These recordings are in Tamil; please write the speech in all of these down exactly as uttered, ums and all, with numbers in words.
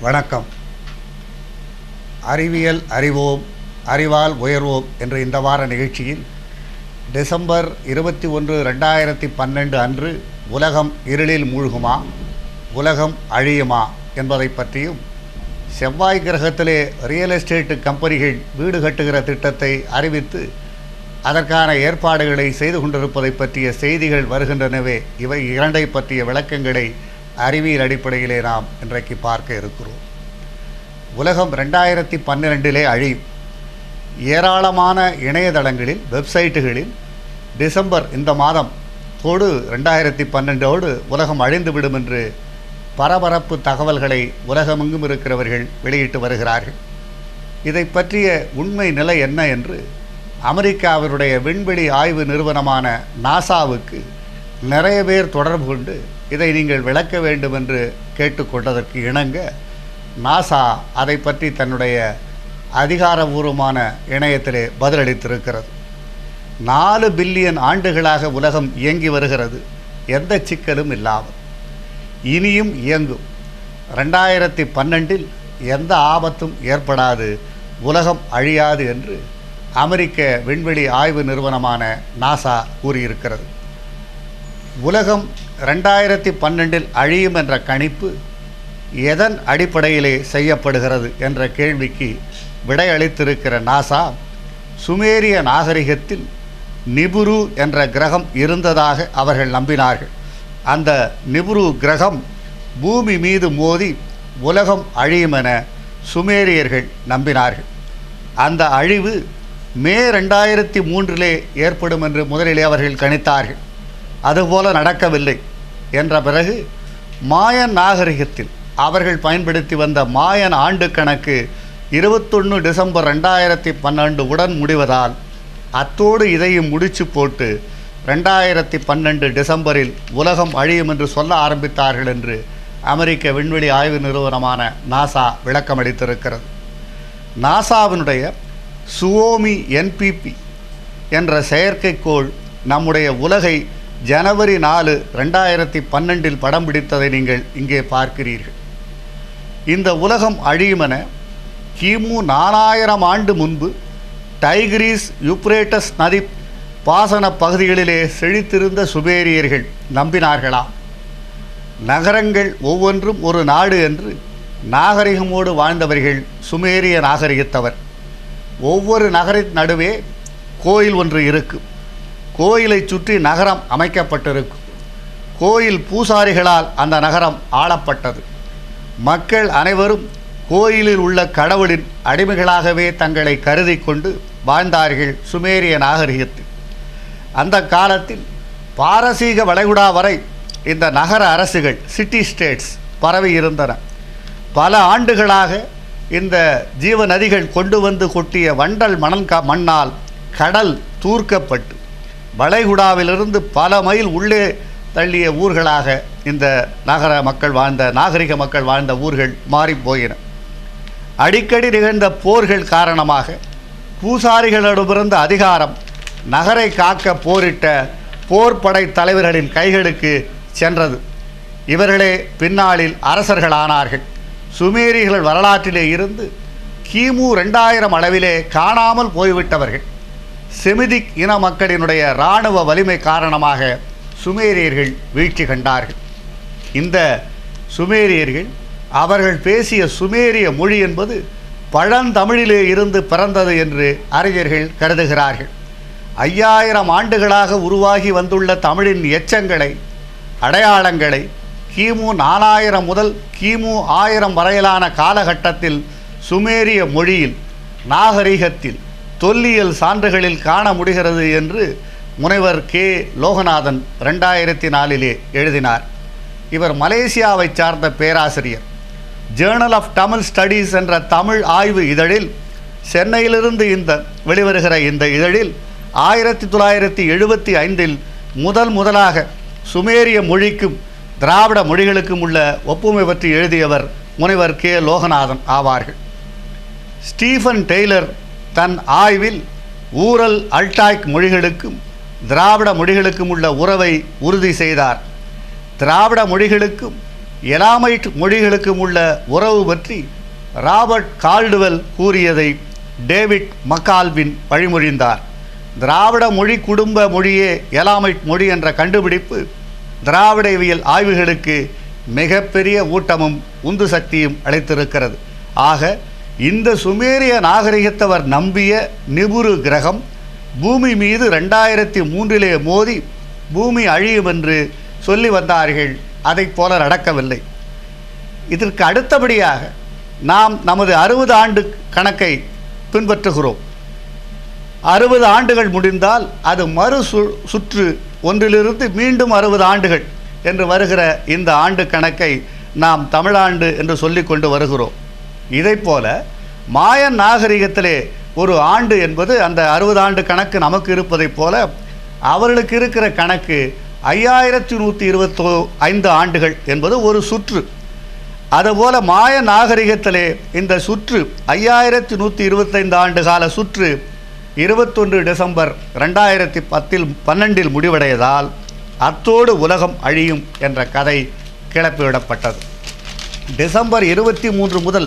வணக்கம். அறிவியல் அறிவோம், அறிவால் உயர்வோம் என்ற இந்த வார நிகழ்ச்சியில் டிசம்பர் இருபத்தி ஒன்று ரெண்டாயிரத்தி பன்னெண்டு அன்று உலகம் இருளில் மூழ்குமா, உலகம் அழியுமா என்பதை பற்றியும், செவ்வாய் கிரகத்திலே ரியல் எஸ்டேட்டு கம்பெனிகள் வீடு கட்டுகிற திட்டத்தை அறிவித்து அதற்கான ஏற்பாடுகளை செய்து கொண்டிருப்பதை பற்றிய செய்திகள் வருகின்றனவே, இவை இரண்டை பற்றிய விளக்கங்களை அறிவியல் அடிப்படையிலே நாம் இன்றைக்கு பார்க்க இருக்கிறோம். உலகம் ரெண்டாயிரத்தி பன்னிரெண்டிலே அழியும். ஏராளமான இணையதளங்களில், வெப்சைட்டுகளில் டிசம்பர் இந்த மாதம் தோடு ரெண்டாயிரத்தி பன்னெண்டோடு உலகம் அழிந்துவிடும் என்று பரபரப்பு தகவல்களை உலகமெங்கும் இருக்கிறவர்கள் வெளியிட்டு வருகிறார்கள். இதை பற்றிய உண்மை நிலை என்ன என்று அமெரிக்காவினுடைய விண்வெளி ஆய்வு நிறுவனமான நாசாவுக்கு நிறைய பேர் தொடர்பு கொண்டு இதை நீங்கள் விளக்க வேண்டும் என்று கேட்டுக்கொண்டதற்கு இணங்க நாசா அதை பற்றி தன்னுடைய அதிகாரபூர்வமான இணையத்திலே பதிலளித்திருக்கிறது. நாலு பில்லியன் ஆண்டுகளாக உலகம் இயங்கி வருகிறது, எந்த சிக்கலும் இல்லாமல் இனியும் இயங்கும். ரெண்டாயிரத்தி பன்னெண்டில் எந்த ஆபத்தும் ஏற்படாது, உலகம் அழியாது என்று அமெரிக்க விண்வெளி ஆய்வு நிறுவனமான நாசா கூறியிருக்கிறது. உலகம் ரெண்டாயிரத்தி பன்னெண்டில் அழியும் என்ற கணிப்பு எதன் அடிப்படையிலே செய்யப்படுகிறது என்ற கேள்விக்கு விடையளித்திருக்கிற நாசா, சுமேரிய நாகரிகத்தில் நிபுரு என்ற கிரகம் இருந்ததாக அவர்கள் நம்பினார்கள். அந்த நிபுரு கிரகம் பூமி மீது மோதி உலகம் அழியும் என சுமேரியர்கள் நம்பினார்கள். அந்த அழிவு மே ரெண்டாயிரத்தி மூன்றிலே ஏற்படும் என்று முதலிலே அவர்கள் கணித்தார்கள். அதுபோல நடக்கவில்லை என்ற பிறகு மாயன் நாகரிகத்தில் அவர்கள் பயன்படுத்தி வந்த மாயன் ஆண்டு கணக்கு இருபத்தொன்று டிசம்பர் ரெண்டாயிரத்தி பன்னெண்டு உடன் முடிவதால் அத்தோடு இதையும் முடிச்சு போட்டு ரெண்டாயிரத்தி பன்னெண்டு டிசம்பரில் உலகம் அழியும் என்று சொல்ல ஆரம்பித்தார்கள் என்று அமெரிக்க விண்வெளி ஆய்வு நிறுவனமான நாசா விளக்கமளித்திருக்கிறது. நாசாவினுடைய சுவோமி என்பிபி என்ற செயற்கைக்கோள் நம்முடைய உலகை ஜனவரி நாலு ரெண்டாயிரத்தி பன்னெண்டில் படம் பிடித்ததை நீங்கள் இங்கே பார்க்கிறீர்கள். இந்த உலகம் அழியுமென கிமு நாலாயிரம் ஆண்டு முன்பு டைகிரிஸ் யூப்ரேட்டஸ் நதி பாசன பகுதிகளிலே செழித்திருந்த சுமேரியர்கள் நம்பினார்களாம். நகரங்கள் ஒவ்வொன்றும் ஒரு நாடு என்று நாகரிகமோடு வாழ்ந்தவர்கள் சுமேரிய நாகரிகத்தவர். ஒவ்வொரு நகரின் நடுவே கோயில் ஒன்று இருக்கும். கோயிலை சுற்றி நகரம் அமைக்கப்பட்டிருக்கும். கோயில் பூசாரிகளால் அந்த நகரம் ஆளப்பட்டது. மக்கள் அனைவரும் கோயிலில் உள்ள கடவுளின் அடிமைகளாகவே தங்களை கருதி கொண்டு வாழ்ந்தார்கள் சுமேரிய நாகரிகத்தில். அந்த காலத்தில் பாரசீக வளைகுடா வரை இந்த நகர அரசுகள், சிட்டி ஸ்டேட்ஸ் பரவி இருந்தன. பல ஆண்டுகளாக இந்த ஜீவ நதிகள் கொண்டு வந்து கொட்டிய வண்டல் மணல் மண்ணால் கடல் தூர்க்கப்பட்டு வளைகுடாவிலிருந்து பல மைல் உள்ளே தள்ளிய ஊர்களாக இந்த நகர மக்கள் வாழ்ந்த, நாகரிக மக்கள் வாழ்ந்த ஊர்கள் மாறிப்போயின. அடிக்கடி நிகழ்ந்த போர்கள் காரணமாக பூசாரிகளிடமிருந்த அதிகாரம் நகரை காக்க போரிட்ட போர்படை தலைவர்களின் கைகளுக்கு சென்றது. இவர்களே பின்னாளில் அரசர்களானார்கள். சுமேரியர்கள் வரலாற்றிலே இருந்து கிமு ரெண்டாயிரம் அளவிலே காணாமல் போய்விட்டவர்கள். செமிதிக் இன மக்களினுடைய இராணுவ வலிமை காரணமாக சுமேரியர்கள் வீழ்ச்சி கண்டார்கள். இந்த சுமேரியர்கள் அவர்கள் பேசிய சுமேரிய மொழி என்பது பழந்தமிழிலே இருந்து பிறந்தது என்று அறிஞர்கள் கருதுகிறார்கள். ஐயாயிரம் ஆண்டுகளாக உருவாகி வந்துள்ள தமிழின் எச்சங்களை, அடையாளங்களை கிமு நாலாயிரம் முதல் கிமு ஆயிரம் வரையிலான காலகட்டத்தில் சுமேரிய மொழியில், நாகரிகத்தில், தொல்லியல் சான்றுகளில் காண முடிகிறது என்று முனைவர் கே லோகநாதன் ரெண்டாயிரத்தி நாலிலே எழுதினார். இவர் மலேசியாவை சார்ந்த பேராசிரியர். ஜேர்னல் ஆஃப் தமிழ் ஸ்டடீஸ் என்ற தமிழ் ஆய்வு இதழில், சென்னையிலிருந்து இந்த வெளிவருகிற இந்த இதழில் ஆயிரத்தி தொள்ளாயிரத்தி எழுபத்தி ஐந்தில் முதல் முதலாக சுமேரிய மொழிக்கும் திராவிட மொழிகளுக்கும் உள்ள ஒப்புமை பற்றி எழுதியவர் முனைவர் கே லோகநாதன் ஆவார்கள். ஸ்டீஃபன் டெய்லர் தன் ஆய்வில் ஊரல் அல்டாய்க் மொழிகளுக்கும் திராவிட மொழிகளுக்கும் உள்ள உறவை உறுதி செய்தார். திராவிட மொழிகளுக்கும் எலாமைட் மொழிகளுக்கும் உள்ள உறவு பற்றி ராபர்ட் கால்டுவெல் கூறியதை டேவிட் மக்கால்வின் வழிமொழிந்தார். திராவிட மொழி குடும்ப மொழியே எலாமைட் மொழி என்ற கண்டுபிடிப்பு திராவிடவியல் ஆய்வுகளுக்கு மிகப்பெரிய ஊட்டமும் உந்து சக்தியும் அளித்திருக்கிறது. ஆக இந்த சுமேரிய நாகரிகத்தவர் நம்பிய நிபுரு கிரகம் பூமி மீது ரெண்டாயிரத்தி மூன்றிலே மோதி பூமி அழியும் என்று சொல்லி வந்தார்கள். அதை போல நடக்கவில்லை. இதற்கு அடுத்தபடியாக நாம் நமது அறுபது ஆண்டு கணக்கை பின்பற்றுகிறோம். அறுபது ஆண்டுகள் முடிந்தால் அது மறு சு சுற்று ஒன்றிலிருந்து மீண்டும் அறுபது ஆண்டுகள் என்று வருகிற இந்த ஆண்டு கணக்கை நாம் தமிழாண்டு என்று சொல்லி கொண்டு வருகிறோம். இதை போல மாயன் நாகரிகத்திலே ஒரு ஆண்டு என்பது அந்த அறுபது ஆண்டு கணக்கு நமக்கு இருப்பதைப் போல அவர்களுக்கு இருக்கிற கணக்கு ஐயாயிரத்தி நூற்றி இருபத்தோ ஐந்து ஆண்டுகள் என்பது ஒரு சுற்று. அதுபோல மாய நாகரிகத்திலே இந்த சுற்று ஐயாயிரத்தி நூற்றி இருபத்தைந்து ஆண்டு கால சுற்று இருபத்தொன்று டிசம்பர் ரெண்டாயிரத்தி பத்தில் பன்னெண்டில் முடிவடையதால் அத்தோடு உலகம் அழியும் என்ற கதை கிளப்பிவிடப்பட்டது. டிசம்பர் இருபத்தி மூன்று முதல்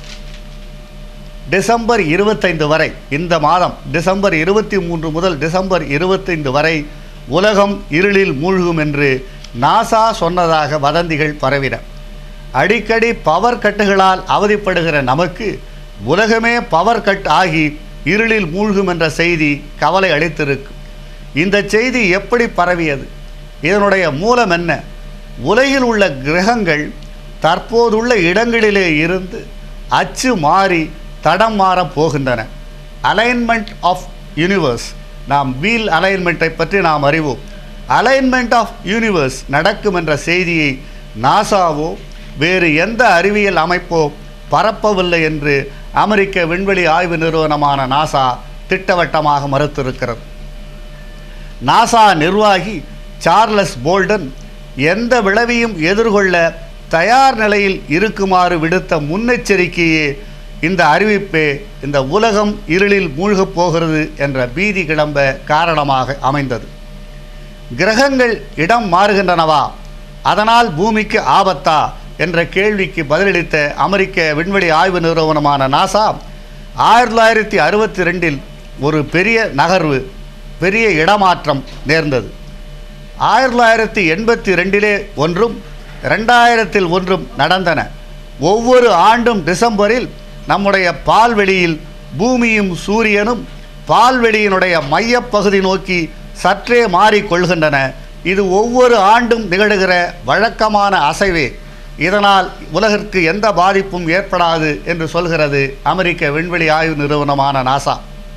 டிசம்பர் இருபத்தைந்து வரை, இந்த மாதம் டிசம்பர் இருபத்தி மூன்று முதல் டிசம்பர் இருபத்தைந்து வரை உலகம் இருளில் மூழ்கும் என்று நாசா சொன்னதாக வதந்திகள் பரவின. அடிக்கடி பவர் கட்டுகளால் அவதிப்படுகிற நமக்கு உலகமே பவர் கட் ஆகி இருளில் மூழ்கும் என்ற செய்தி கவலை அளித்திருக்கும். இந்த செய்தி எப்படி பரவியது? இதனுடைய மூலம் என்ன? உலகில் உள்ள கிரகங்கள் தற்போதுள்ள இடங்களிலே இருந்து அச்சு மாறி தடம் மாறப் போகின்றன. அலைன்மெண்ட் ஆஃப் யூனிவர்ஸ், நாம் வீல் அலைன்மெண்ட்டை பற்றி நாம் அறிவோம். அலைன்மெண்ட் ஆஃப் யூனிவர்ஸ் நடக்கும் என்ற செய்தியை நாசாவோ வேறு எந்த அறிவியல் அமைப்போ பரப்பவில்லை என்று அமெரிக்க விண்வெளி ஆய்வு நிறுவனமான நாசா திட்டவட்டமாக மறுத்திருக்கிறது. நாசா நிர்வாகி சார்லஸ் போல்டன் எந்த விளைவையும் எதிர்கொள்ள தயார் நிலையில் இருக்குமாறு விடுத்த முன்னெச்சரிக்கையே இந்த அறிவிப்பே இந்த உலகம் இருளில் மூழ்கப் போகிறது என்ற பீதி கிளம்ப காரணமாக அமைந்தது. கிரகங்கள் இடம் மாறுகின்றனவா, அதனால் பூமிக்கு ஆபத்தா என்ற கேள்விக்கு பதிலளித்த அமெரிக்க விண்வெளி ஆய்வு நிறுவனமான நாசா ஆயிரத்தி தொள்ளாயிரத்தி அறுபத்தி ரெண்டில் ஒரு பெரிய நகர்வு, பெரிய இடமாற்றம் நேர்ந்தது. ஆயிரத்தி தொள்ளாயிரத்தி எண்பத்தி ரெண்டிலே ஒன்றும் ரெண்டாயிரத்தில் ஒன்றும் நடந்தன. ஒவ்வொரு ஆண்டும் டிசம்பரில் நம்முடைய பால்வெளியில் பூமியும் சூரியனும் பால்வெளியினுடைய மையப்பகுதி நோக்கி சற்றே மாறிக்கொள்கின்றன. இது ஒவ்வொரு ஆண்டும் நிகழ்கிற வழக்கமான அசைவே. இதனால் உலகிற்கு எந்த பாதிப்பும் ஏற்படாது என்று சொல்கிறது அமெரிக்க விண்வெளி ஆய்வு நிறுவனமான நாசா.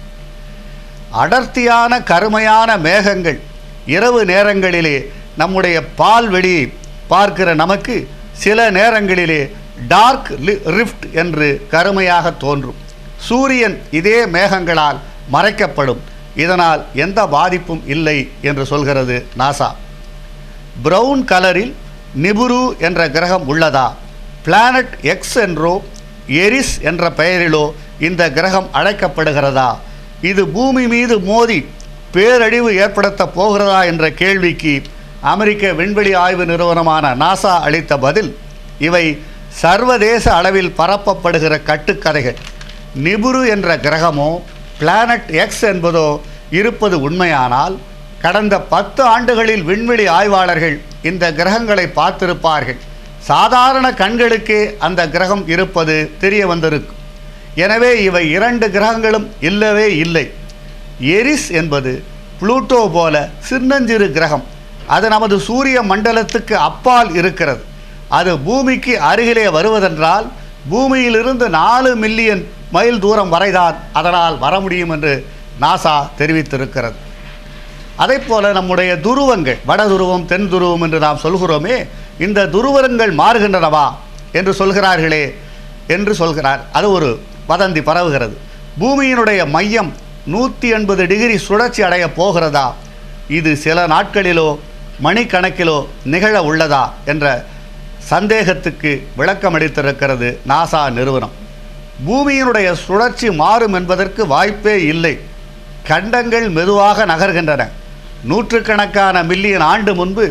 அடர்த்தியான கருமையான மேகங்கள் இரவு நேரங்களிலே நம்முடைய பால்வெளியை பார்க்கிற நமக்கு சில நேரங்களிலே டார்க் ரிஃப்ட் என்று கருமையாக தோன்றும். சூரியன் இதே மேகங்களால் மறைக்கப்படும். இதனால் எந்த பாதிப்பும் இல்லை என்று சொல்கிறது நாசா. பிரவுன் கலரில் நிபுரு என்ற கிரகம் உள்ளதா? பிளானட் எக்ஸ் என்றோ எரிஸ் என்ற பெயரிலோ இந்த கிரகம் அழைக்கப்படுகிறதா? இது பூமி மீது மோதி பேரழிவு ஏற்படுத்த போகிறதா என்ற கேள்விக்கு அமெரிக்க விண்வெளி ஆய்வு நிறுவனமான நாசா அளித்த பதில், இவை சர்வதேச அளவில் பரப்பப்படுகிற கட்டுக்கதைகள். நிபுரு என்ற கிரகமோ பிளானட் எக்ஸ் என்பதோ இருப்பது உண்மையானால் கடந்த பத்து ஆண்டுகளில் விண்வெளி ஆய்வாளர்கள் இந்த கிரகங்களை பார்த்திருப்பார்கள். சாதாரண கண்களுக்கே அந்த கிரகம் இருப்பது தெரிய வந்திருக்கும். எனவே இவை இரண்டு கிரகங்களும் இல்லவே இல்லை. எரிஸ் என்பது புளூட்டோ போல சின்னஞ்சிறு கிரகம். அது நமது சூரிய மண்டலத்துக்கு அப்பால் இருக்கிறது. அது பூமிக்கு அருகிலே வருவதென்றால் பூமியிலிருந்து நாலு மில்லியன் மைல் தூரம் வரைதான் அதனால் வர முடியும் என்று நாசா தெரிவித்திருக்கிறது. அதே போல நம்முடைய துருவங்கள், வட துருவம் தென் துருவம் என்று நாம் சொல்கிறோமே, இந்த துருவங்கள் மாறுகின்றனவா என்று சொல்கிறார்களே என்று சொல்கிறார். அது ஒரு வதந்தி பரவுகிறது. பூமியினுடைய மையம் நூற்றி எண்பது டிகிரி சுழற்சி அடைய போகிறதா? இது சில நாட்களிலோ மணிக்கணக்கிலோ நிகழ உள்ளதா என்ற சந்தேகத்துக்கு விளக்கமளித்திருக்கிறது நாசா நிறுவனம். பூமியினுடைய சுழற்சி மாறும் என்பதற்கு வாய்ப்பே இல்லை. கண்டங்கள் மெதுவாக நகர்கின்றன. நூற்றுக்கணக்கான மில்லியன் ஆண்டு முன்பு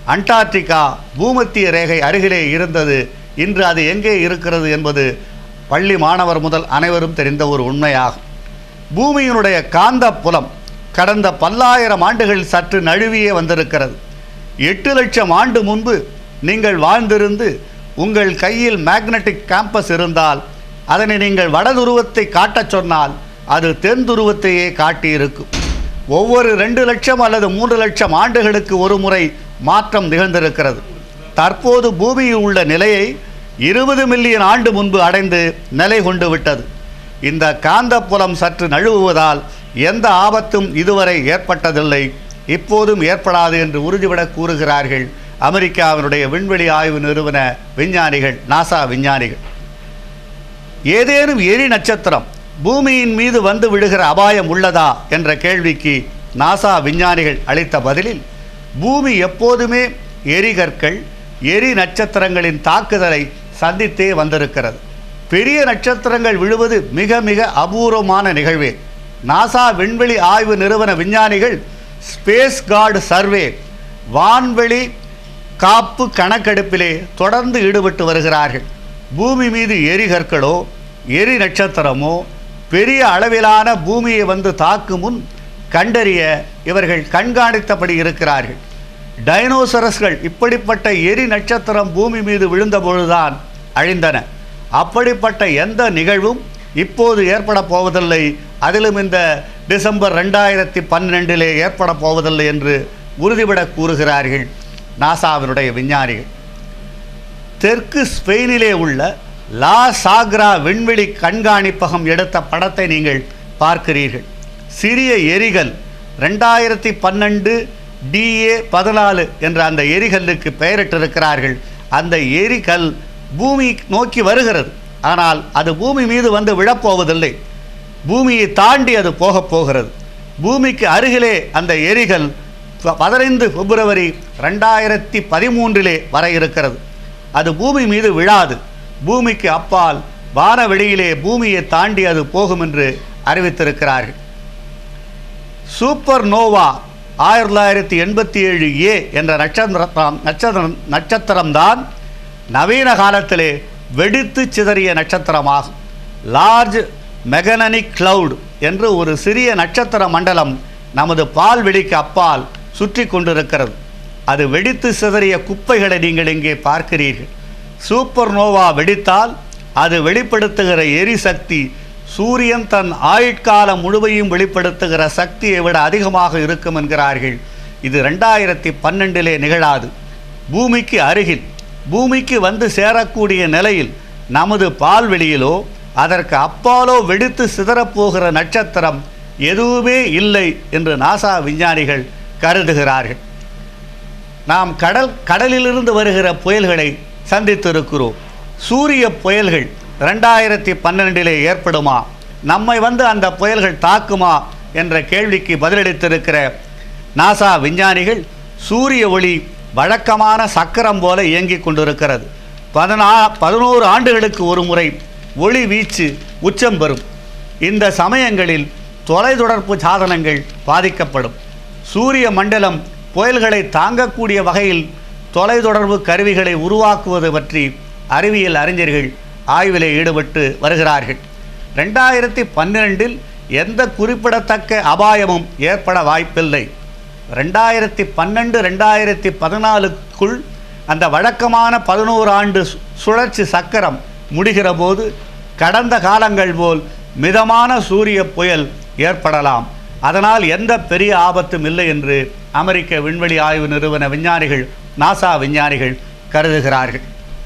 அண்டார்டிகா பூமத்திய ரேகை அருகிலே இருந்தது. இன்று அது எங்கே இருக்கிறது என்பது பள்ளி மாணவர் முதல் அனைவரும் தெரிந்த ஒரு உண்மையாகும். பூமியினுடைய காந்த புலம் கடந்த பல்லாயிரம் ஆண்டுகள் சற்று நழுவியே வந்திருக்கிறது. எட்டு லட்சம் ஆண்டு முன்பு நீங்கள் வாழ்ந்திருந்து உங்கள் கையில் மேக்னெட்டிக் கேம்பஸ் இருந்தால் அதனை நீங்கள் வடதுருவத்தை காட்டச் சொன்னால் அது தென் துருவத்தையே காட்டியிருக்கும். ஒவ்வொரு ரெண்டு லட்சம் அல்லது மூன்று லட்சம் ஆண்டுகளுக்கு ஒரு முறை மாற்றம் நிகழ்ந்திருக்கிறது. தற்போது பூமியில் உள்ள நிலையை இருபது மில்லியன் ஆண்டு முன்பு அடைந்து நிலை கொண்டு விட்டது. இந்த காந்தப்புலம் சற்று நழுவுவதால் எந்த ஆபத்தும் இதுவரை ஏற்பட்டதில்லை, இப்போதும் ஏற்படாது என்று உறுதிபட கூறுகிறார்கள் அமெரிக்காவினுடைய விண்வெளி ஆய்வு நிறுவன விஞ்ஞானிகள், நாசா விஞ்ஞானிகள். ஏதேனும் எரி நட்சத்திரம் பூமியின் மீது வந்து விடுகிற அபாயம் உள்ளதா என்ற கேள்விக்கு நாசா விஞ்ஞானிகள் அளித்த பதிலில், பூமி எப்போதுமே எரிகற்கள் எரி நட்சத்திரங்களின் தாக்குதலை சந்தித்தே வந்திருக்கிறது. பெரிய நட்சத்திரங்கள் விழுவது மிக மிக அபூர்வமான நிகழ்வே. நாசா விண்வெளி ஆய்வு நிறுவன விஞ்ஞானிகள் ஸ்பேஸ் கார்டு சர்வே வான்வெளி காப்பு கணக்கெடுப்பிலே தொடர்ந்து ஈடுபட்டு வருகிறார்கள். பூமி மீது எரிகற்களோ எரி நட்சத்திரமோ பெரிய அளவிலான பூமியை வந்து தாக்கும் முன் கண்டறிய இவர்கள் கண்காணித்தபடி இருக்கிறார்கள். டைனோசரஸ்கள் இப்படிப்பட்ட எரி நட்சத்திரம் பூமி மீது விழுந்தபொழுதுதான் அழிந்தன. அப்படிப்பட்ட எந்த நிகழ்வும் இப்போது ஏற்பட போவதில்லை, அதிலும் இந்த டிசம்பர் ரெண்டாயிரத்தி பன்னிரெண்டிலே ஏற்பட போவதில்லை என்று உறுதிபட கூறுகிறார்கள் நாசாவினுடைய விஞ்ஞானிகள். தெற்கு ஸ்பெயினிலே உள்ள லா சாக்ரா விண்வெளி கண்காணிப்பகம் எடுத்த படத்தை நீங்கள் பார்க்கிறீர்கள். சிறிய எரிகல் ரெண்டாயிரத்தி பன்னெண்டு டிஏ பதினாலு என்ற அந்த எரிகல்லுக்கு பெயரிட்டிருக்கிறார்கள். அந்த எரிகல் பூமி நோக்கி வருகிறது, ஆனால் அது பூமி மீது வந்து விழப்போவதில்லை, பூமியை தாண்டி அது போகப் போகிறது. பூமிக்கு அருகிலே அந்த எரிகல் பதினைந்து பிப்ரவரி ரெண்டாயிரத்தி பதிமூன்றிலே வர இருக்கிறது. அது பூமி மீது விழாது, பூமிக்கு அப்பால் வானவெளியிலே பூமியை தாண்டி அது போகும் என்று அறிவித்திருக்கிறார்கள். சூப்பர் நோவா ஆயிரத்தி தொள்ளாயிரத்தி எண்பத்தி ஏழு ஏ என்ற நட்சத்திரம் நட்சத்திரம் நட்சத்திரம்தான் நவீன காலத்திலே வெடித்து சிதறிய நட்சத்திரமாகும். லார்ஜ் மெகனனிக் கிளவுட் என்று ஒரு சிறிய நட்சத்திர மண்டலம் நமது பால்வெளிக்கு அப்பால் சுற்றி கொண்டிருக்கிறது. அது வெடித்து சிதறிய குப்பைகளை நீங்கள் இங்கே பார்க்கிறீர்கள். சூப்பர் நோவா வெடித்தால் அது வெளிப்படுத்துகிற எரிசக்தி சூரியன் தன் ஆயுட்காலம் முழுமையும் வெளிப்படுத்துகிற சக்தியை விட அதிகமாக இருக்கும் என்கிறார்கள். இது ரெண்டாயிரத்தி பன்னெண்டிலே நிகழாது. பூமிக்கு அருகில் பூமிக்கு வந்து சேரக்கூடிய நிலையில் நமது பால்வெளியிலோ அதற்கு அப்பாலோ வெடித்து சிதறப்போகிற நட்சத்திரம் எதுவுமே இல்லை என்று நாசா விஞ்ஞானிகள் கருதுகிறார்கள். நாம் கடல் கடலிலிருந்து வருகிற புயல்களை சந்தித்திருக்கிறோம். சூரிய புயல்கள் ரெண்டாயிரத்தி பன்னெண்டிலே ஏற்படுமா, நம்மை வந்து அந்த புயல்கள் தாக்குமா என்ற கேள்விக்கு பதிலளித்திருக்கிற நாசா விஞ்ஞானிகள், சூரிய ஒளி வழக்கமான சக்கரம் போல இயங்கிக் கொண்டிருக்கிறது. பதினா பதினோரு ஆண்டுகளுக்கு ஒரு முறை ஒளி வீச்சு உச்சம் பெறும். இந்த சமயங்களில் தொலைத்தொடர்பு சாதனங்கள் பாதிக்கப்படும். சூரிய மண்டலம் புயல்களை தாங்கக்கூடிய வகையில் தொலைத்தொடர்பு கருவிகளை உருவாக்குவது பற்றி அறிவியல் அறிஞர்கள் ஆய்விலே ஈடுபட்டு வருகிறார்கள். ரெண்டாயிரத்தி பன்னிரெண்டில் எந்த குறிப்பிடத்தக்க அபாயமும் ஏற்பட வாய்ப்பில்லை. ரெண்டாயிரத்தி பன்னெண்டு ரெண்டாயிரத்தி பதினாலுக்குள் அந்த வழக்கமான பதினோரு ஆண்டு சுழற்சி சக்கரம் முடிகிற போது கடந்த காலங்கள் போல் மிதமான சூரிய புயல் ஏற்படலாம். அதனால் எந்த பெரிய ஆபத்தும் இல்லை என்று அமெரிக்க விண்வெளி ஆய்வு நிறுவன விஞ்ஞானிகள், நாசா விஞ்ஞானிகள் கருதுகிறார்கள்.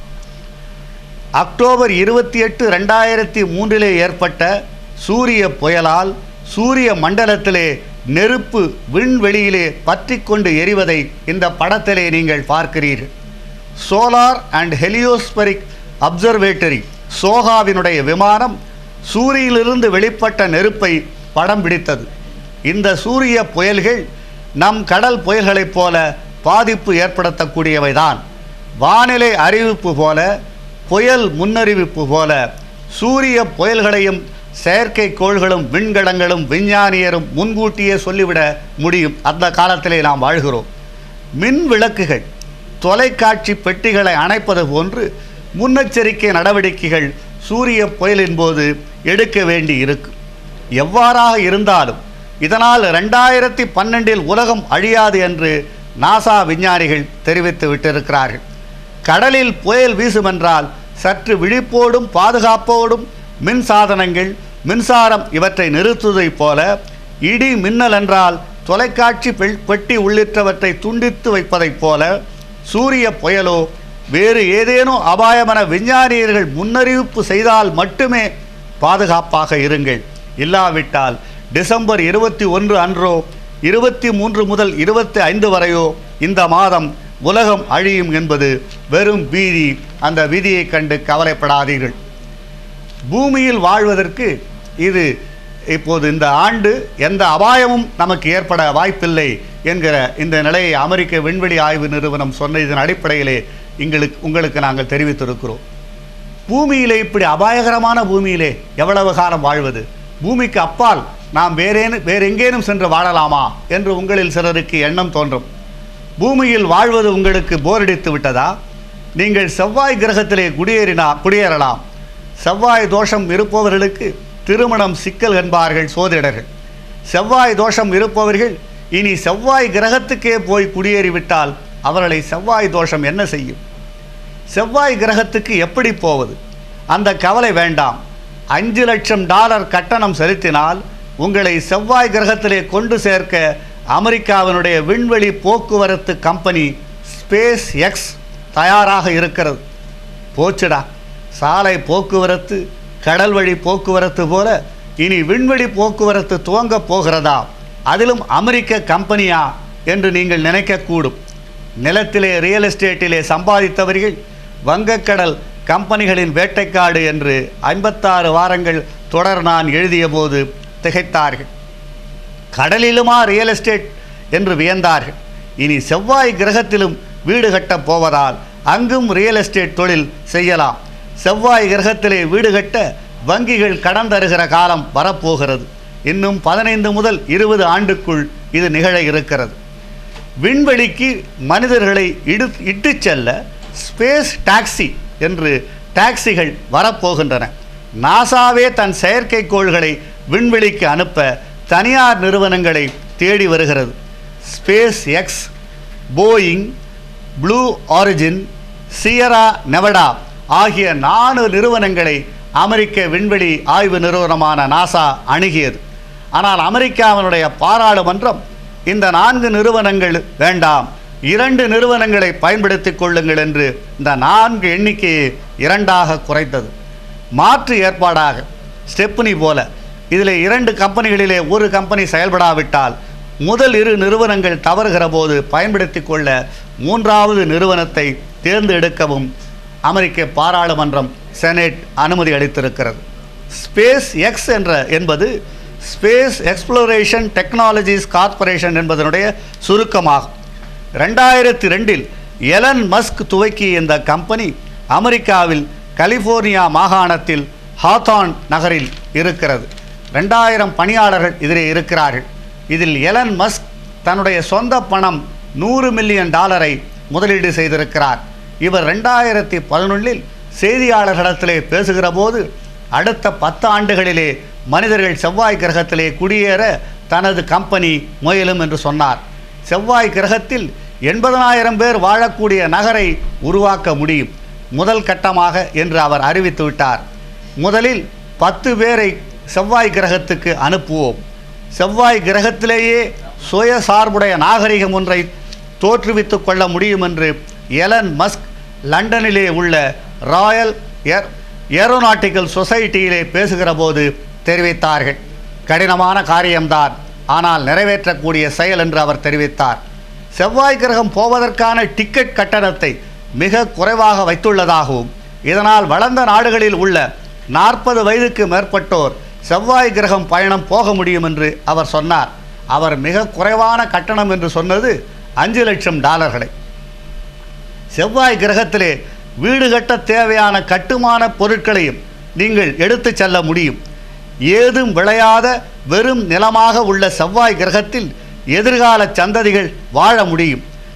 அக்டோபர் இருபத்தி எட்டு ரெண்டாயிரத்தி மூன்றிலே ஏற்பட்ட சூரிய புயலால் சூரிய மண்டலத்திலே நெருப்பு விண்வெளியிலே பற்றி கொண்டு எரிவதை இந்த படத்திலே நீங்கள் பார்க்கிறீர்கள். சோலார் அண்ட் ஹெலியோஸ்பெரிக் அப்சர்வேட்டரி சோகாவினுடைய விமானம் சூரியனிலிருந்து வெளிப்பட்ட நெருப்பை படம் பிடித்தது. இந்த சூரிய புயல்கள் நம் கடல் புயல்களைப் போல பாதிப்பு ஏற்படுத்தக்கூடியவைதான். வானிலை அறிவிப்பு போல, புயல் முன்னறிவிப்பு போல சூரிய புயல்களையும் செயற்கைக்கோள்களும் விண்கலங்களும் விஞ்ஞானியரும் முன்கூட்டியே சொல்லிவிட முடியும். அந்த காலத்திலே நாம் வாழ்கிறோம். மின் விளக்குகள் தொலைக்காட்சி பெட்டிகளை அணைப்பது போன்று முன்னெச்சரிக்கை நடவடிக்கைகள் சூரிய புயலின் போது எடுக்க வேண்டி இருக்கும். எவ்வாறாக இருந்தாலும் இதனால் ரெண்டாயிரத்தி பன்னெண்டில் உலகம் அழியாது என்று நாசா விஞ்ஞானிகள் தெரிவித்து விட்டிருக்கிறார்கள். கடலில் புயல் வீசுமென்றால் சற்று விழிப்போடும் பாதுகாப்போடும் மின் சாதனங்கள், மின்சாரம் இவற்றை நிறுத்துவதைப் போல இடி மின்னல் என்றால் தொலைக்காட்சி பெட்டி உள்ளிட்டவற்றை துண்டித்து வைப்பதைப் போல சூரிய புயலோ வேறு ஏதேனும் அபாயமென விஞ்ஞானியர்கள் முன்னறிவிப்பு செய்தால் மட்டுமே பாதுகாப்பாக இருங்கள். இல்லாவிட்டால் டிசம்பர் இருபத்தி ஒன்று அன்றோ இருபத்தி மூன்று முதல் இருபத்தி ஐந்து வரையோ இந்த மாதம் உலகம் அழியும் என்பது வெறும் பீதி. அந்த விதியை கண்டு கவலைப்படாதீர்கள். பூமியில் வாழ்வதற்கு இது இப்போது இந்த ஆண்டு எந்த அபாயமும் நமக்கு ஏற்பட வாய்ப்பில்லை என்கிற இந்த நிலையை அமெரிக்க விண்வெளி ஆய்வு நிறுவனம் சொன்ன இதன் அடிப்படையிலே எங்களுக்கு உங்களுக்கு நாங்கள் தெரிவித்திருக்கிறோம். பூமியிலே இப்படி அபாயகரமான பூமியிலே எவ்வளவு காலம் வாழ்வது? பூமிக்கு அப்பால் நாம் வேறேனு வேறு எங்கேனும் சென்று வாழலாமா என்று உங்களில் சிலருக்கு எண்ணம் தோன்றும். பூமியில் வாழ்வது உங்களுக்கு போரடித்து விட்டதா? நீங்கள் செவ்வாய் கிரகத்திலே குடியேறினா குடியேறலாம். செவ்வாய் தோஷம் இருப்பவர்களுக்கு திருமணம் சிக்கல் என்பார்கள் சோதிடர்கள். செவ்வாய் தோஷம் இருப்பவர்கள் இனி செவ்வாய் கிரகத்துக்கே போய் குடியேறிவிட்டால் அவர்களை செவ்வாய் தோஷம் என்ன செய்யும்? செவ்வாய் கிரகத்துக்கு எப்படி போவது? அந்த கவலை வேண்டாம். அஞ்சு லட்சம் டாலர் கட்டணம் செலுத்தினால் உங்களை செவ்வாய் கிரகத்திலே கொண்டு சேர்க்க அமெரிக்காவினுடைய விண்வெளி போக்குவரத்து கம்பெனி ஸ்பேஸ் எக்ஸ் தயாராக இருக்கிறது. போச்சுடா, சாலை போக்குவரத்து, கடல் வழி போக்குவரத்து போல இனி விண்வெளி போக்குவரத்து துவங்க போகிறதா? அதிலும் அமெரிக்க கம்பெனியா என்று நீங்கள் நினைக்கக்கூடும். நிலத்திலே ரியல் எஸ்டேட்டிலே சம்பாதித்தவர்கள் வங்கக்கடல் கம்பெனிகளின் வேட்டைக்காடு என்று ஐம்பத்தாறு வாரங்கள் தொடர் நான் எழுதிய போது திகைத்தார்கள். கடலிலுமா ரியல் எஸ்டேட் என்று வியந்தார்கள். இனி செவ்வாய் கிரகத்திலும் வீடு கட்டப் போவதால் அங்கும் ரியல் எஸ்டேட் தொழில் செய்யலாம். செவ்வாய் கிரகத்திலே வீடு கட்ட வங்கிகள் கடன் தருகிற காலம் வரப்போகிறது. இன்னும் பதினைந்து முதல் இருபது ஆண்டுக்குள் இது நிகழ இருக்கிறது. விண்வெளிக்கு மனிதர்களை இடு இட்டு செல்ல ஸ்பேஸ் டாக்ஸி என்று டாக்ஸிகள் வரப்போகின்றன. நாசாவே தன் செயற்கைக்கோள்களை விண்வெளிக்கு அனுப்ப தனியார் நிறுவனங்களை தேடி வருகிறது. SpaceX, Boeing, Blue Origin, Sierra Nevada ஆகிய நான்கு நிறுவனங்களை அமெரிக்க விண்வெளி ஆய்வு நிறுவனமான நாசா அணுகியது. ஆனால் அமெரிக்காவினுடைய பாராளுமன்றம் இந்த நான்கு நிறுவனங்கள் வேண்டாம், இரண்டு நிறுவனங்களை பயன்படுத்தி கொள்ளுங்கள் என்று இந்த நான்கு எண்ணிக்கையை இரண்டாக குறைத்தது. மாற்று ஏற்பாடாக ஸ்டெப்னி போல இதில் இரண்டு கம்பெனிகளிலே ஒரு கம்பெனி செயல்படாவிட்டால் முதல் இரு நிறுவனங்கள் தவறுகிற போது பயன்படுத்தி கொள்ள மூன்றாவது நிறுவனத்தை தேர்ந்தெடுக்கவும் அமெரிக்க பாராளுமன்றம் செனட் அனுமதி அளித்திருக்கிறது. ஸ்பேஸ் எக்ஸ் என்ற என்பது ஸ்பேஸ் எக்ஸ்ப்ளோரேஷன் டெக்னாலஜிஸ் கார்ப்பரேஷன் என்பதனுடைய சுருக்கமாகும். ரெண்டாயிரத்தி ரெண்டில் எலன் மஸ்க் துவக்கிய இந்த கம்பெனி அமெரிக்காவில் கலிஃபோர்னியா மாகாணத்தில் ஹாத்தான் நகரில் இருக்கிறது. ரெண்டாயிரம் பணியாளர்கள் இதில் இருக்கிறார்கள். இதில் எலன் மஸ்க் தன்னுடைய சொந்த பணம் நூறு மில்லியன் டாலரை முதலீடு செய்திருக்கிறார். இவர் ரெண்டாயிரத்தி பதினொன்றில் செய்தியாளர்களிடத்திலே பேசுகிற போது அடுத்த பத்து ஆண்டுகளிலே மனிதர்கள் செவ்வாய் கிரகத்திலே குடியேற தனது கம்பெனி முயலும் என்று சொன்னார். செவ்வாய் கிரகத்தில் எண்பதனாயிரம் பேர் வாழக்கூடிய நகரை உருவாக்க முடியும் முதல் கட்டமாக என்று அவர் அறிவித்து விட்டார். முதலில் பத்து பேரை செவ்வாய் கிரகத்துக்கு அனுப்புவோம். செவ்வாய் கிரகத்திலேயே சுயசார்புடைய நாகரிகம் ஒன்றை தோற்றுவித்து கொள்ள முடியும் என்று எலன் மஸ்க் லண்டனிலே உள்ள ராயல் ஏர் ஏரோநாட்டிக்கல் சொசைட்டியிலே பேசுகிற போது தெரிவித்தார்கள். கடினமான காரியம்தான், ஆனால் நிறைவேற்றக்கூடிய செயல் என்று அவர் தெரிவித்தார். செவ்வாய் கிரகம் போவதற்கான டிக்கெட் கட்டணத்தை மிக குறைவாக வைத்துள்ளதாகவும் இதனால் வளர்ந்த நாடுகளில் உள்ள நாற்பது வயதுக்கு மேற்பட்டோர் செவ்வாய் கிரகம் பயணம் போக முடியும் என்று அவர் சொன்னார். அவர் மிக குறைவான கட்டணம் என்று சொன்னது அஞ்சு லட்சம் டாலர்களை. செவ்வாய் கிரகத்திலே வீடு கட்ட தேவையான கட்டுமான பொருட்களையும் நீங்கள் எடுத்து செல்ல முடியும். ஏதும் விளையாத வெறும் நிலமாக உள்ள செவ்வாய் கிரகத்தில் எதிர்கால சந்ததிகள் வாழ முடியும்.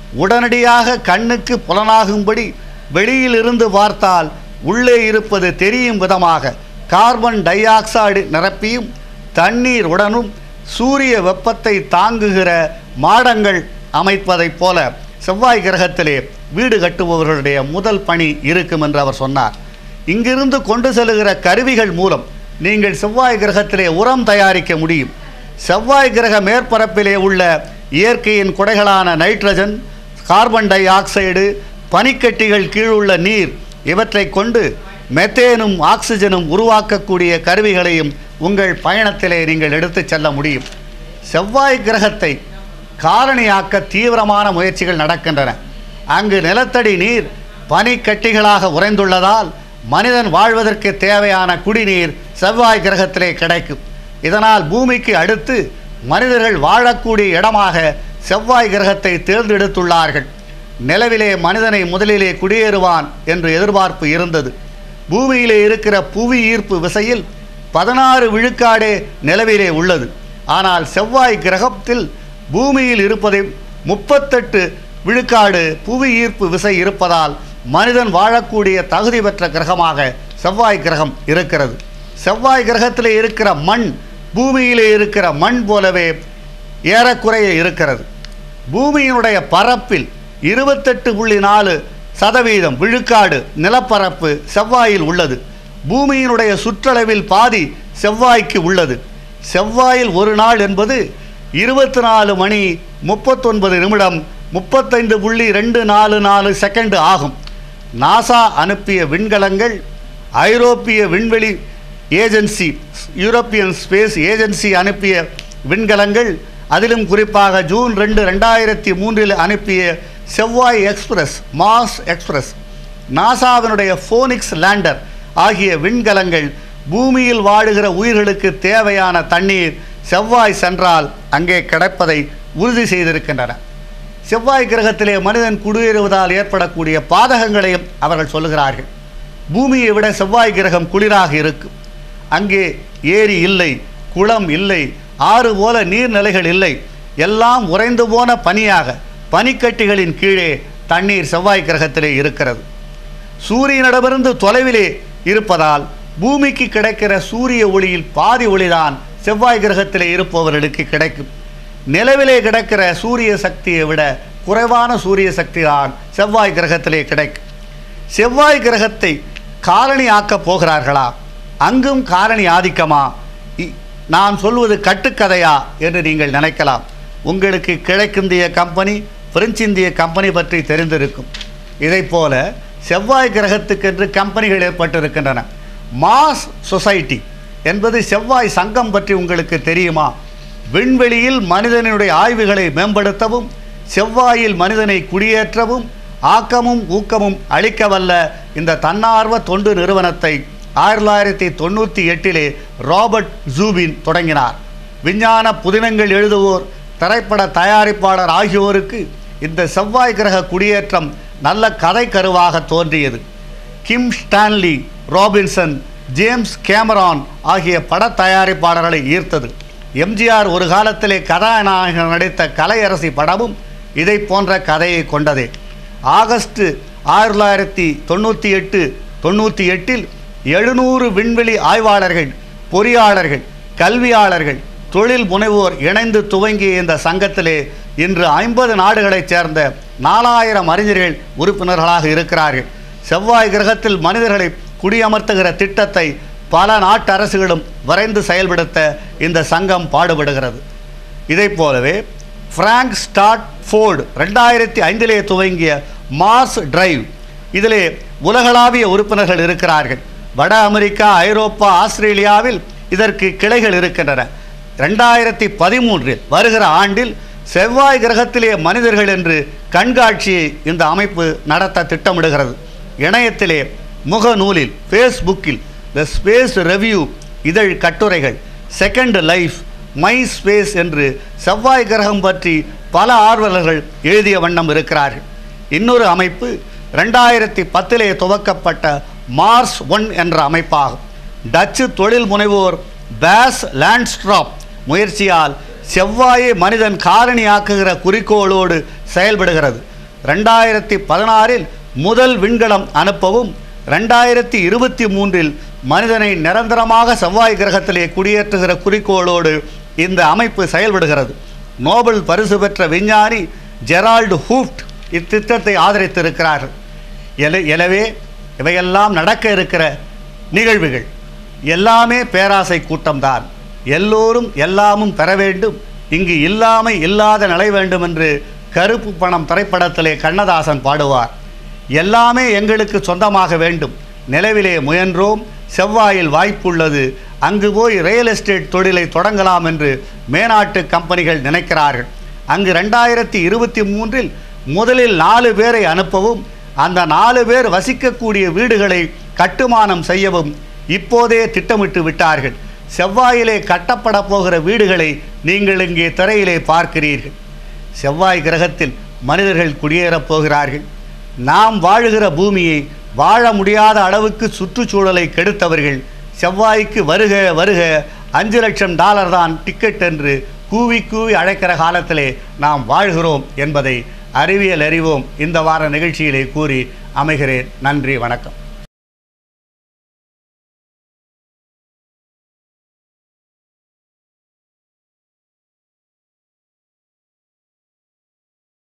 உடனடியாக கண்ணுக்கு புலனாகும்படி வெளியிலிருந்து பார்த்தால் உள்ளே இருப்பது தெரியும் விதமாக கார்பன் டை ஆக்சைடு நிரப்பியும் தண்ணீர் உடனும் சூரிய வெப்பத்தை தாங்குகிற மாடங்கள் அமைப்பதைப் போல செவ்வாய் கிரகத்திலே வீடு கட்டுபவர்களுடைய முதல் பணி இருக்கும் என்று அவர் சொன்னார். இங்கிருந்து கொண்டு செல்லுகிற கருவிகள் மூலம் நீங்கள் செவ்வாய் கிரகத்திலே உரம் தயாரிக்க முடியும். செவ்வாய் கிரக மேற்பரப்பிலே உள்ள இயற்கையின் குடைகளான நைட்ரஜன், கார்பன் டை ஆக்சைடு, பனிக்கட்டிகள் கீழுள்ள நீர் இவற்றை கொண்டு மெத்தேனும் ஆக்சிஜனும் உருவாக்கக்கூடிய கருவிகளையும் உங்கள் பயணத்திலே நீங்கள் எடுத்துச் செல்ல முடியும். செவ்வாய் கிரகத்தை காலனியாக்க தீவிரமான முயற்சிகள் நடக்கின்றன. அங்கு நிலத்தடி நீர் பனிக்கட்டிகளாக உறைந்துள்ளதால் மனிதன் வாழ்வதற்கு தேவையான குடிநீர் செவ்வாய் கிரகத்திலே கிடைக்கும். இதனால் பூமிக்கு அடுத்து மனிதர்கள் வாழக்கூடிய இடமாக செவ்வாய் கிரகத்தை தேர்ந்தெடுத்துள்ளார்கள். நிலவிலே மனிதனை முதலிலே குடியேறுவான் என்று எதிர்பார்ப்பு இருந்தது. பூமியிலே இருக்கிற புவி ஈர்ப்பு விசையில் பதினாறு விழுக்காடே நிலவிலே உள்ளது. ஆனால் செவ்வாய் கிரகத்தில் பூமியில் இருப்பதை முப்பத்தெட்டு விழுக்காடு புவி ஈர்ப்பு விசை இருப்பதால் மனிதன் வாழக்கூடிய தகுதி பெற்ற கிரகமாக செவ்வாய் கிரகம் இருக்கிறது. செவ்வாய் கிரகத்திலே இருக்கிற மண் பூமியிலே இருக்கிற மண் போலவே ஏறக்குறைய இருக்கிறது. பூமியினுடைய பரப்பில் இருபத்தெட்டு புள்ளி நாலு சதவீதம் விழுக்காடு நிலப்பரப்பு செவ்வாயில் உள்ளது. பூமியினுடைய சுற்றளவில் பாதி செவ்வாய்க்கு உள்ளது. செவ்வாயில் ஒரு நாள் என்பது இருபத்தி நாலு மணி முப்பத்தொன்பது நிமிடம் முப்பத்தைந்து புள்ளி ரெண்டு நாலு நாலு செகண்ட் ஆகும். நாசா அனுப்பிய விண்கலங்கள், ஐரோப்பிய விண்வெளி ஏஜென்சி, யூரோப்பியன் ஸ்பேஸ் ஏஜென்சி அனுப்பிய விண்கலங்கள், அதிலும் குறிப்பாக ஜூன் ரெண்டு ரெண்டாயிரத்தி மூன்றில் அனுப்பிய செவ்வாய் எக்ஸ்பிரஸ், மார்ஸ் எக்ஸ்பிரஸ், நாசாவினுடைய ஃபோனிக்ஸ் லேண்டர் ஆகிய விண்கலங்கள் பூமியில் வாழுகிற உயிர்களுக்கு தேவையான தண்ணீர் செவ்வாய் சென்றால் அங்கே கிடைப்பதை உறுதி செய்திருக்கின்றன. செவ்வாய் கிரகத்திலே மனிதன் குடியேறுவதால் ஏற்படக்கூடிய பாதகங்களையும் அவர்கள் சொல்லுகிறார்கள். பூமியை விட செவ்வாய் கிரகம் குளிராக இருக்கும். அங்கே ஏரி இல்லை, குளம் இல்லை, ஆறு போல நீர்நிலைகள் இல்லை. எல்லாம் உறைந்து போன பனியாக பனிக்கட்டிகளின் கீழே தண்ணீர் செவ்வாய் கிரகத்திலே இருக்கிறது. சூரியனிடமிருந்து தொலைவிலே இருப்பதால் பூமிக்கு கிடைக்கிற சூரிய ஒளியில் பாதி ஒளிதான் செவ்வாய் கிரகத்திலே இருப்பவர்களுக்கு கிடைக்கும். நிலவிலே கிடைக்கிற சூரிய சக்தியை விட குறைவான சூரிய சக்தி தான் செவ்வாய் கிரகத்திலே கிடைக்கும். செவ்வாய் கிரகத்தை காலனி ஆக்கப் போகிறார்களா? அங்கும் காலனி ஆதிக்கமா? நான் சொல்வது கட்டுக்கதையா என்று நீங்கள் நினைக்கலாம். உங்களுக்கு கிழக்கிந்திய கம்பெனி, பிரெஞ்சு இந்திய கம்பெனி பற்றி தெரிந்திருக்கும். இதை போல செவ்வாய் கிரகத்துக்கென்று கம்பெனிகள் ஏற்பட்டிருக்கின்றன. மார்ஸ் சொசைட்டி என்பது செவ்வாய் சங்கம் பற்றி உங்களுக்கு தெரியுமா? விண்வெளியில் மனிதனுடைய ஆய்வுகளை மேம்படுத்தவும் செவ்வாயில் மனிதனை குடியேற்றவும் ஆக்கமும் ஊக்கமும் அளிக்கவல்ல இந்த தன்னார்வ தொண்டு நிறுவனத்தை ஆயிரத்தி தொள்ளாயிரத்தி தொண்ணூற்றி எட்டிலே ராபர்ட் ஜூபின் தொடங்கினார். விஞ்ஞான புதினங்கள் எழுதுவோர், திரைப்பட தயாரிப்பாளர் ஆகியோருக்கு இந்த செவ்வாய் கிரக குடியேற்றம் நல்ல கதை கருவாக தோன்றியது. Kim Stanley Robinson, James Cameron ஆகிய பட தயாரிப்பாளர்களை ஈர்த்தது. எம்ஜிஆர் ஒரு காலத்திலே கதாநாயகன் நடித்த கலையரசி படமும் இதை போன்ற கதையை கொண்டதே. ஆகஸ்ட் ஆயிரத்தி தொள்ளாயிரத்தி தொண்ணூற்றி எட்டு தொண்ணூற்றி எட்டில் எழுநூறு விண்வெளி ஆய்வாளர்கள், பொறியாளர்கள், கல்வியாளர்கள், தொழில் முனைவோர் இணைந்து துவங்கிய இந்த சங்கத்திலே இன்று ஐம்பது நாடுகளைச் சேர்ந்த நாலாயிரம் அறிஞர்கள் உறுப்பினர்களாக இருக்கிறார்கள். செவ்வாய் கிரகத்தில் மனிதர்களை குடியமர்த்துகிற திட்டத்தை பல நாட்டு அரசுகளும் வரைந்து செயல்படுத்த இந்த சங்கம் பாடுபடுகிறது. இதை போலவே பிராங்க் ஸ்டாட்ஃபோர்டு ரெண்டாயிரத்தி ஐந்திலே துவங்கிய மார்ஸ் டிரைவ், இதிலே உலகளாவிய உறுப்பினர்கள் இருக்கிறார்கள். வட அமெரிக்கா, ஐரோப்பா, ஆஸ்திரேலியாவில் இதற்கு கிளைகள் இருக்கின்றன. ரெண்டாயிரத்தி பதிமூன்றில் வருகிற ஆண்டில் செவ்வாய் கிரகத்திலே மனிதர்கள் என்று கண்காட்சியை இந்த அமைப்பு நடத்த திட்டமிடுகிறது. இணையத்திலே, முகநூலில், ஃபேஸ்புக்கில் த ஸ்பேஸ் ரெவ்யூ இதழ் கட்டுரைகள், செகண்ட் லைஃப், மை ஸ்பேஸ் என்று செவ்வாய் கிரகம் பற்றி பல ஆர்வலர்கள் எழுதிய வண்ணம் இருக்கிறார்கள். இன்னொரு அமைப்பு ரெண்டாயிரத்தி பத்திலே துவக்கப்பட்ட மார்ஸ் ஒன் என்ற அமைப்பாகும். டச்சு தொழில் முனைவோர் பேஸ் லேண்ட்ஸ்ட்ராப் முயற்சியால் செவ்வாயை மனிதன் காலனியாக்குகிற குறிக்கோளோடு செயல்படுகிறது. ரெண்டாயிரத்தி பதினாறில் முதல் விண்கலம் அனுப்பவும் ரெண்டாயிரத்தி இருபத்தி மூன்றில் மனிதனை நிரந்தரமாக செவ்வாய் கிரகத்திலே குடியேற்றுகிற குறிக்கோளோடு இந்த அமைப்பு செயல்படுகிறது. நோபல் பரிசு பெற்ற விஞ்ஞானி ஜெரால்டு ஹூஃப்ட் இத்திட்டத்தை ஆதரித்திருக்கிறார்கள். எனவே இவையெல்லாம் நடக்க இருக்கிற நிகழ்வுகள் எல்லாமே பேராசை கூட்டம்தான். எல்லோரும் எல்லாமும் பெற வேண்டும், இங்கு இல்லாமை இல்லாத நிலை வேண்டும் என்று கருப்பு பணம் திரைப்படத்திலே கண்ணதாசன் பாடுவார். எல்லாமே எங்களுக்கு சொந்தமாக வேண்டும், நிலவிலே முயன்றோம், செவ்வாயில் வாய்ப்புள்ளது, அங்கு போய் ரியல் எஸ்டேட் தொழிலை தொடங்கலாம் என்று மேனாட்டு கம்பெனிகள் நினைக்கிறார்கள். அங்கு ரெண்டாயிரத்தி இருபத்தி மூன்றில் முதலில் நாலு பேரை அனுப்பவும் அந்த நாலு பேர் வசிக்கக்கூடிய வீடுகளை கட்டுமானம் செய்யவும் இப்போதே திட்டமிட்டு விட்டார்கள். செவ்வாயிலே கட்டப்பட போகிற வீடுகளை நீங்கள் இங்கே திரையிலே பார்க்கிறீர்கள். செவ்வாய் கிரகத்தில் மனிதர்கள் குடியேறப் போகிறார்கள். நாம் வாழுகிற பூமியை வாழ முடியாத அளவுக்கு சுற்றுச்சூழலை கெடுத்தவர்கள் செவ்வாய்க்கு வருக வருக, அஞ்சு லட்சம் டாலர் தான் டிக்கெட் என்று கூவி கூவி அழைக்கிற காலத்திலே நாம் வாழ்கிறோம் என்பதை அறிவியல் அறிவோம் இந்த வார நிகழ்ச்சியிலே கூறி அமைகிறேன். நன்றி, வணக்கம்.